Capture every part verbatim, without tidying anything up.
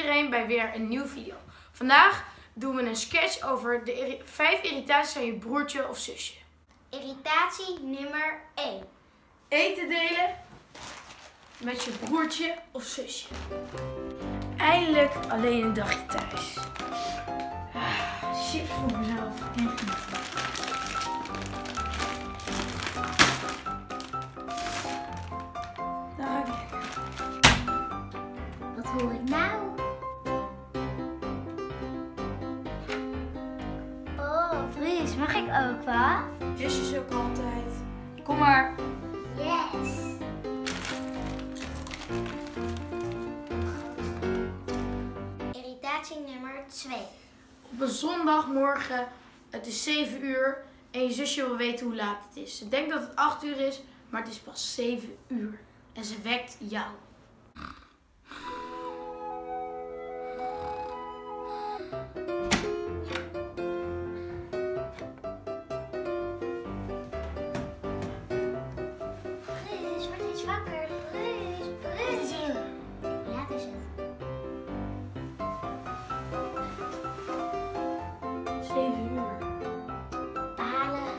iedereen bij weer een nieuwe video. Vandaag doen we een sketch over de irri- vijf irritaties aan je broertje of zusje. Irritatie nummer één. Eten delen met je broertje of zusje. Eindelijk alleen een dagje thuis. Ah, shit voor mezelf. Echt niet. Nou, Wat hoor ik nou? Oh, Vries, mag ik ook wat? zusjes ook altijd. Kom maar. Yes. Irritatie nummer twee. Op een zondagmorgen, het is zeven uur en je zusje wil weten hoe laat het is. Ze denkt dat het acht uur is, maar het is pas zeven uur. En ze wekt jou. Vries, word eens wakker. Vries, Vries. Hoe laat is het? zeven uur. Balen.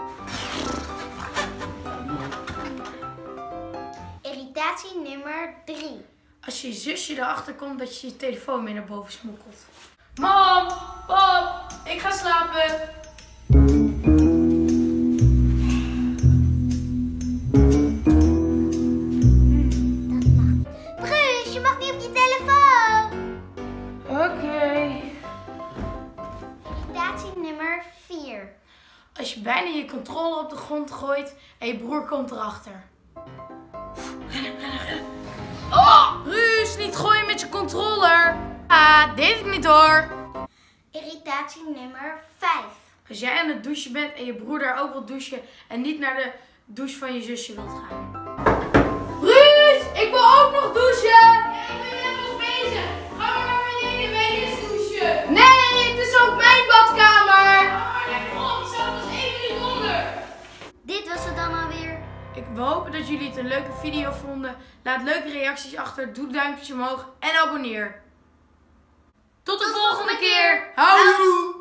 Irritatie nummer drie. Als je zusje erachter komt dat je je telefoon mee naar boven smokkelt. Mam, pap, ik ga slapen. Bruus, je mag niet op je telefoon. Oké. Irritatie nummer vier. Als je bijna je controle op de grond gooit en je broer komt erachter. Oh, Ruus, niet gooien met je controller. Ah, deed ik niet hoor. Irritatie nummer vijf. Als jij aan het douchen bent en je broer daar ook wil douchen en niet naar de douche van je zusje wilt gaan. Ruus, ik wil ook nog douchen. Ja, ik ben net nog bezig. Ga maar naar beneden bij je douchen. Nee, het is ook mijn badkamer. Ja, kom, ik sta pas één minuut onder. Dit was het dan alweer. Ik we hopen dat jullie het een leuke video vonden. Laat leuke reacties achter, doe duimpjes omhoog en abonneer. Tot de volgende keer. Houdoe.